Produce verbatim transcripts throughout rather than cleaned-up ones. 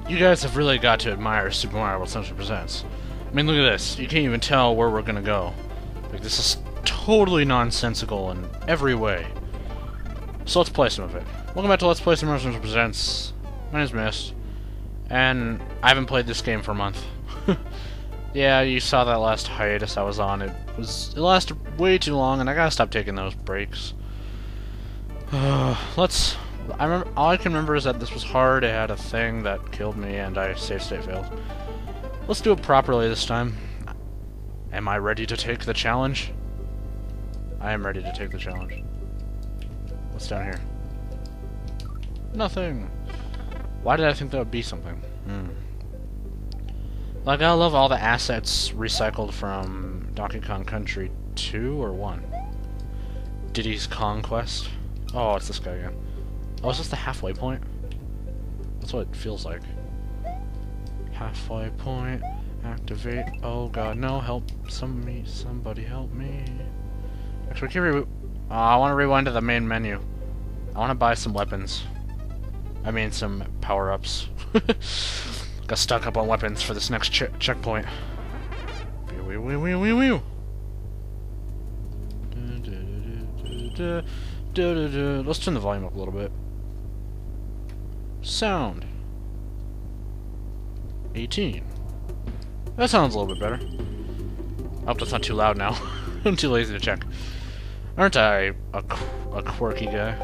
You guys have really got to admire Super Mario World Century Presents. I mean, look at this. You can't even tell where we're gonna go. Like, this is totally nonsensical in every way. So let's play some of it. Welcome back to Let's Play Super Mario Century Presents. My name's Mist. And I haven't played this game for a month. Yeah, you saw that last hiatus I was on. It was it lasted way too long, and I gotta stop taking those breaks. Uh, let's... I remember, all I can remember is that this was hard, it had a thing that killed me, and I save state failed. Let's do it properly this time. Am I ready to take the challenge? I am ready to take the challenge. What's down here? Nothing! Why did I think that would be something? Hmm. Like, I love all the assets recycled from Donkey Kong Country two or one? Diddy's Conquest? Oh, it's this guy again. Oh, is this the halfway point? That's what it feels like. Halfway point, activate. Oh god, no, help some me, somebody help me. Actually, can we re- oh, I want to rewind to the main menu. I want to buy some weapons. I mean, some power-ups. Got stuck up on weapons for this next che checkpoint. Wee wee wee wee wee. Let's turn the volume up a little bit. Sound. eighteen. That sounds a little bit better. I hope that's not too loud now. I'm too lazy to check. Aren't I a, qu a quirky guy?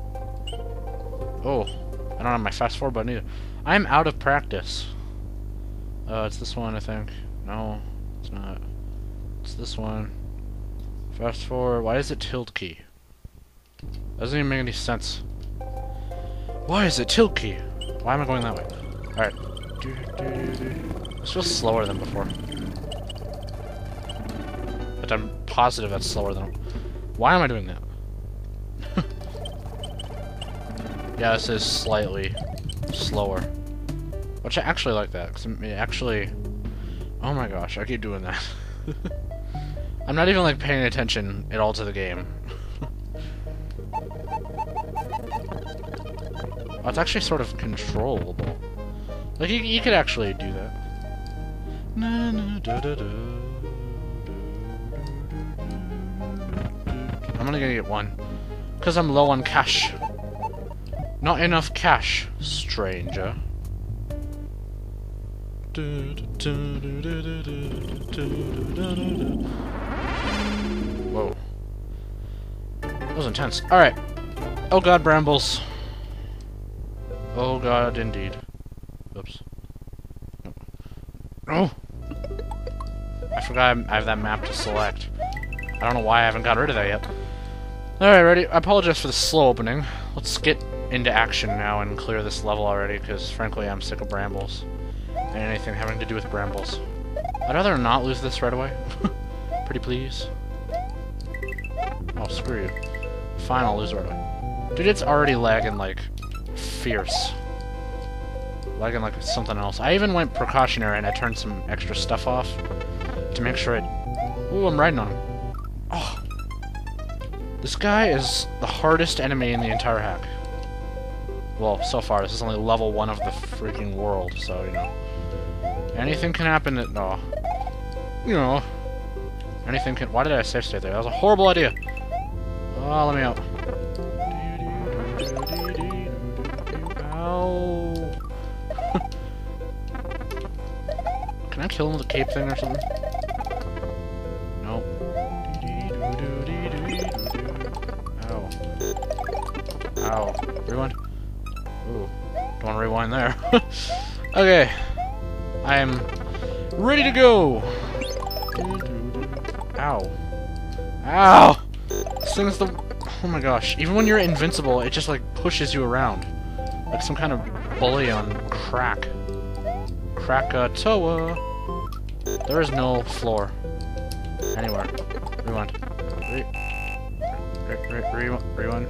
Oh, I don't have my fast forward button either. I'm out of practice. Uh, it's this one, I think. No, it's not. It's this one. Fast forward. Why is it tilt key? Doesn't even make any sense. Why is it tilt key? Why am I going that way? Alright. This feels slower than before. But I'm positive that's slower than... Why am I doing that? Yeah, this is slightly slower. Which I actually like that, because it actually... Oh my gosh, I keep doing that. I'm not even, like, paying attention at all to the game. Oh, it's actually sort of controllable. Like, you, you could actually do that. Na, na, da, da, da, I'm only gonna get one. Because I'm low on cash. Not enough cash, stranger. Whoa. That was intense. Alright. Oh god, brambles. Oh god, indeed. Oops. Oh! I forgot I have that map to select. I don't know why I haven't got rid of that yet. Alright, ready? I apologize for the slow opening. Let's get into action now and clear this level already, because frankly I'm sick of brambles. And anything having to do with brambles. I'd rather not lose this right away. Pretty please. Oh, screw you. Fine, I'll lose right away. Dude, it's already lagging like... fierce. Lagging like something else. I even went precautionary and I turned some extra stuff off to make sure it... Ooh, I'm riding on him. Oh! This guy is the hardest enemy in the entire hack. Well, so far, this is only level one of the freaking world, so, you know. Anything can happen that... No. You know. Anything can... Why did I save state there? That was a horrible idea! Oh, let me out. Ow! Can I kill him with a cape thing or something? Nope. Ow. Ow. Rewind? Ooh. Don't want to rewind there. Okay. I am ready to go! Ow. Ow! This thing's the... Oh my gosh. Even when you're invincible, it just, like, pushes you around. Like some kind of bully on crack. Krakatoa. There is no floor. Anywhere. Rewind. Re re re re rewind.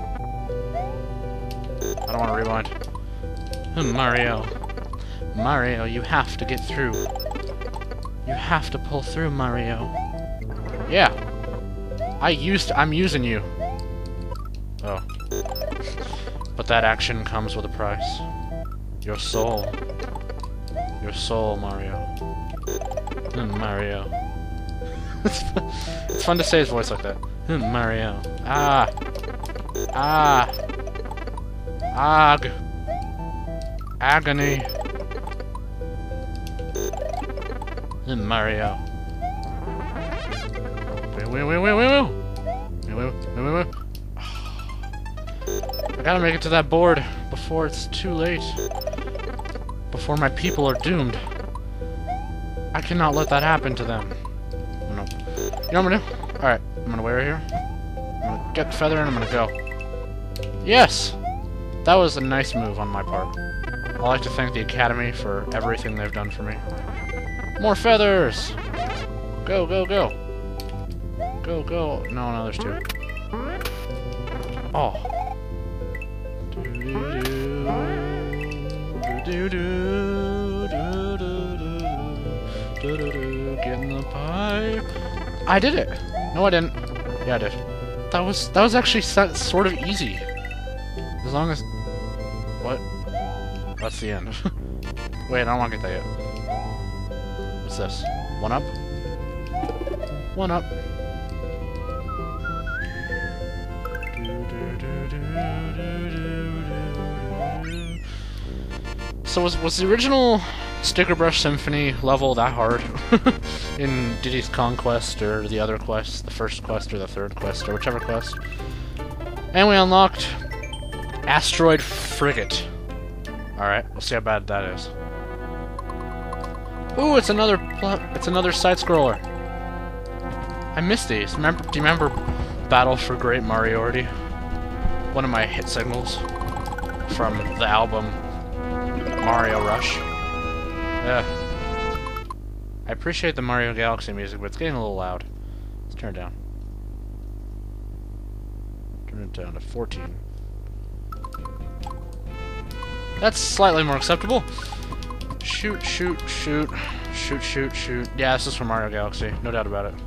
I don't want to rewind. Mario. Mario, you have to get through. You have to pull through, Mario. Yeah. I used... I'm using you. Oh. But that action comes with a price. Your soul. Your soul, Mario. Mm, Mario. it's, fun. it's fun to say his voice like that. Mm, Mario. Ah. Ah. Ag. Agony. Mm, Mario. Wait, wait, wait, wait, wait, wait. Wait, wait, wait, wait, wait. I gotta make it to that board before it's too late. Before my people are doomed. I cannot let that happen to them. No. You know what I'm gonna do? Alright, I'm gonna wait right here. I'm gonna get the feather and I'm gonna go. Yes! That was a nice move on my part. I'd like to thank the Academy for everything they've done for me. More feathers! Go, go, go! Go, go. No, no, there's two. Oh. Get in the pie. I did it. No, I didn't. Yeah, I did. That was that was actually sort of easy. As long as what? That's the end. Wait, I don't want to get that yet. What's this? One up. One up. So was was the original Sticker Brush Symphony level that hard in Diddy's Conquest or the other quest, the first quest or the third quest or whichever quest? And we unlocked Asteroid Frigate. All right, we'll see how bad that is. Ooh, it's another it's another side scroller. I missed these. Remember? Do you remember Battle for Great Mariority? One of my hit singles from the album Mario Rush. Yeah. I appreciate the Mario Galaxy music, but it's getting a little loud. Let's turn it down. Turn it down to fourteen. That's slightly more acceptable. Shoot, shoot, shoot. Shoot, shoot, shoot. Yeah, this is from Mario Galaxy. No doubt about it.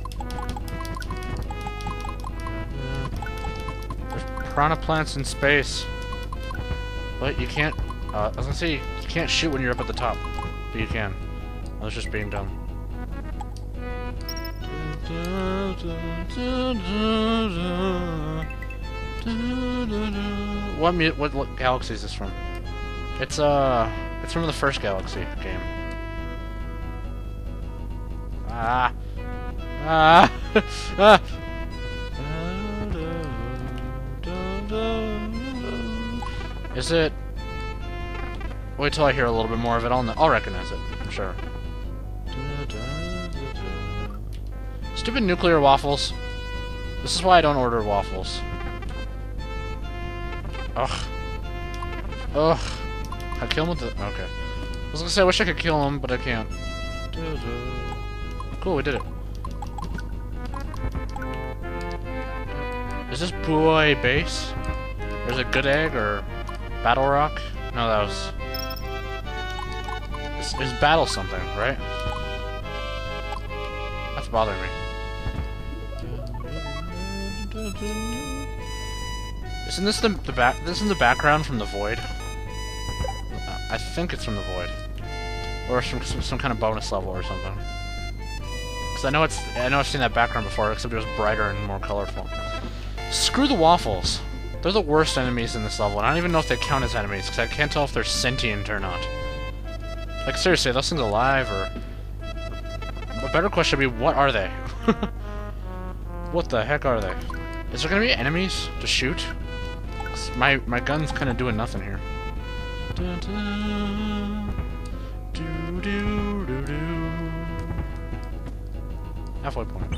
There's piranha plants in space. But you can't... Uh, I was gonna say, you can't shoot when you're up at the top. But you can. I was just being dumb. What, mu what, what galaxy is this from? It's, uh... It's from the first Galaxy game. Ah! Ah! Ah! Is it... Wait till I hear a little bit more of it. I'll, I'll recognize it, I'm sure. Stupid nuclear waffles. This is why I don't order waffles. Ugh. Ugh. I kill him with the... Okay. I was gonna say, I wish I could kill him, but I can't. Cool, we did it. Is this Boy Base? Or is it Good Egg, or Battle Rock? No, that was... It's, it's Battle something, right? That's bothering me. Isn't this the, the back... This is the background from The Void? I think it's from The Void, or from some, some kind of bonus level or something. Because I know it's I know I've seen that background before, except it was brighter and more colorful. Screw the waffles. They're the worst enemies in this level, and I don't even know if they count as enemies because I can't tell if they're sentient or not. Like seriously, are those things alive or? A better question would be, what are they? What the heck are they? Is there gonna be enemies to shoot? My my gun's kind of doing nothing here. Dun, dun, doo, doo, doo, doo. Halfway point.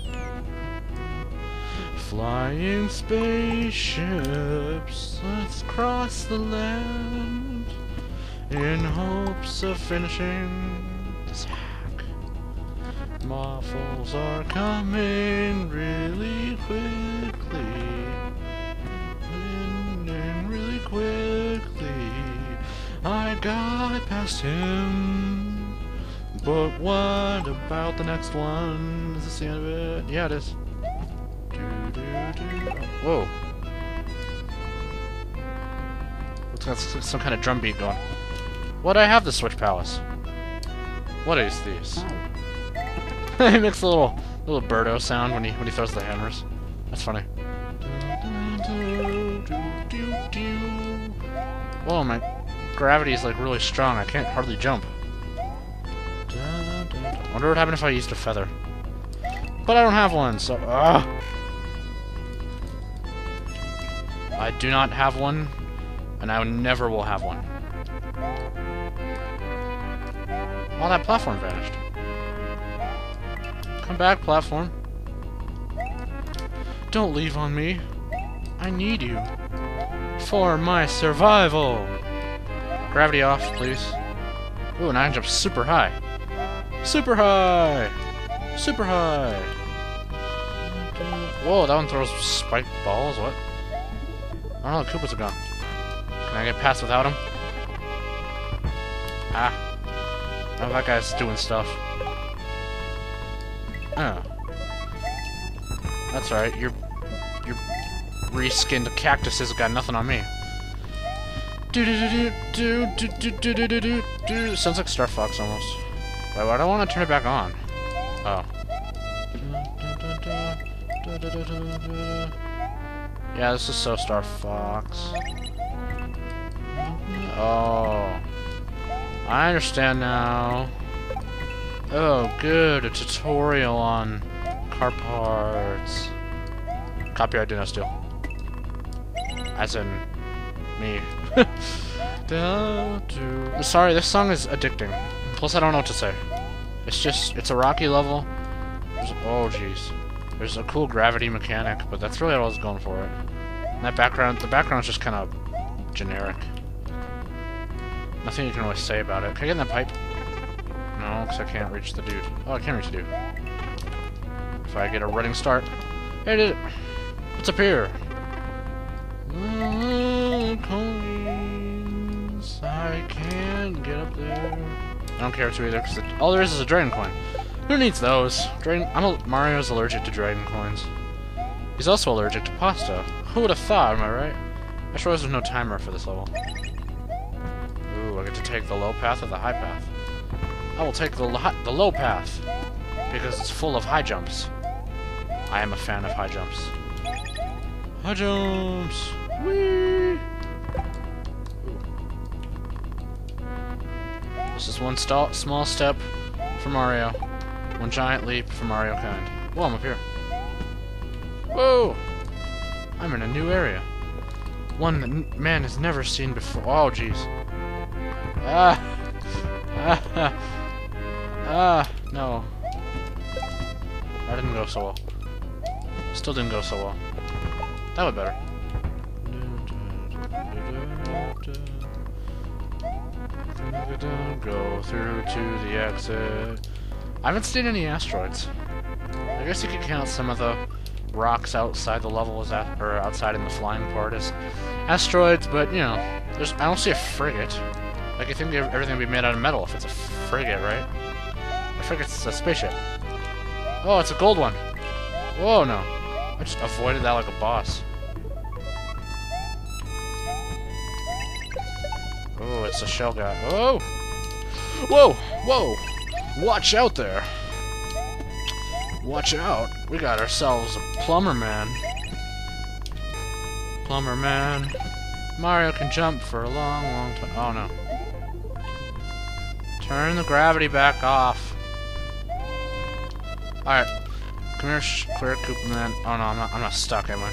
Flying spaceships, let's cross the land in hopes of finishing this hack. Waffles are coming really quickly, and really quickly. I got past him, but what about the next one? Is this the end of it? Yeah, it is. Doo, doo, doo. Whoa. What's got some kind of drum beat going. Why'd I have the Switch Palace? What is these? He makes a little little birdo sound when he when he throws the hammers. That's funny. Whoa, my gravity is like really strong. I can't hardly jump. I wonder what happened if I used a feather. But I don't have one, so uh. I do not have one, and I never will have one. Oh, that platform vanished. Come back, platform. Don't leave on me. I need you. For my survival. Gravity off, please. Ooh, and I can jump super high. Super high! Super high! Whoa, that one throws spiked balls? What? I don't know, the Koopas are gone. Can I get past without him? Ah. Oh, that guy's doing stuff. Oh. That's alright, your your reskinned cactuses got nothing on me. Do do do do do do do do do do do. Sounds like Star Fox almost. Wait, why do I want to turn it back on? Oh. Yeah, this is so Star Fox. Oh. I understand now. Oh, good. A tutorial on car parts. Copyright did not steal. As in, me. Sorry, this song is addicting. Plus, I don't know what to say. It's just, it's a rocky level. There's, oh, jeez. There's a cool gravity mechanic, but that's really all I was going for it. And that background, the background's just kind of generic. Nothing you can really say about it. Can I get in that pipe? No, because I can't reach the dude. Oh, I can reach the dude. If I get a running start. Hey, I did it. What's up here? Coins. I can't get up there. I don't care to either, because all there is is a dragon coin. Who needs those? Dragon. I'm a, Mario's allergic to dragon coins. He's also allergic to pasta. Who would have thought? Am I right? I sure there's no timer for this level. Ooh, I get to take the low path or the high path. I will take the the low path because it's full of high jumps. I am a fan of high jumps. High jumps. Whee! This is one st small step for Mario, one giant leap for Mario kind. Whoa, I'm up here. Whoa! I'm in a new area. One that n man has never seen before. Oh, jeez. Ah! Ah! Ah! No. That didn't go so well. Still didn't go so well. That would better. Go through to the exit. I haven't seen any asteroids. I guess you could count some of the rocks outside the level as that, or outside in the flying part as asteroids, but you know, there's I don't see a frigate. Like I think everything would be made out of metal if it's a frigate, right? A frigate's a spaceship. Oh, it's a gold one. Whoa, no! I just avoided that like a boss. Oh, it's a shell guy. Oh! Whoa! Whoa! Watch out there! Watch out! We got ourselves a plumber man. Plumber man. Mario can jump for a long, long time. Oh no. Turn the gravity back off. Alright. Come here, Clear Koopa Man. Oh no, I'm not, I'm not stuck, am I?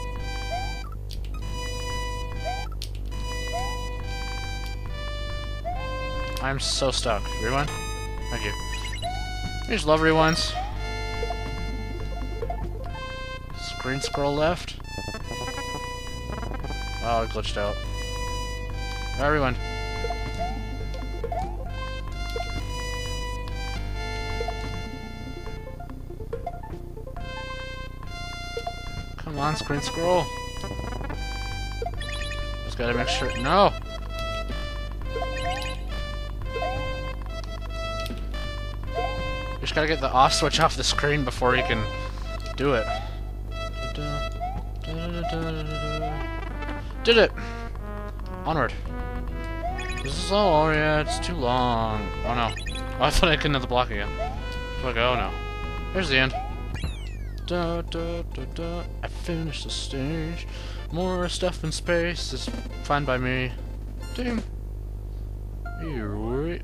I'm so stuck. Rewind? Thank you. You just love rewinds. Screen scroll left. Oh, it glitched out. Alright, rewind. Come on, screen scroll. Just gotta make sure. No! Just gotta get the off switch off the screen before you can do it. Did it! Onward. This is all, oh yeah, it's too long. Oh no. Oh, I thought I couldn't have the block again. Like, oh no. Here's the end. Da, da, da, da. I finished the stage. More stuff in space is fine by me. Ding. Here, wait.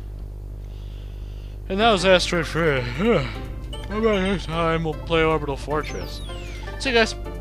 And that was Asteroid Fred. How about next time we'll play Orbital Fortress? See you guys.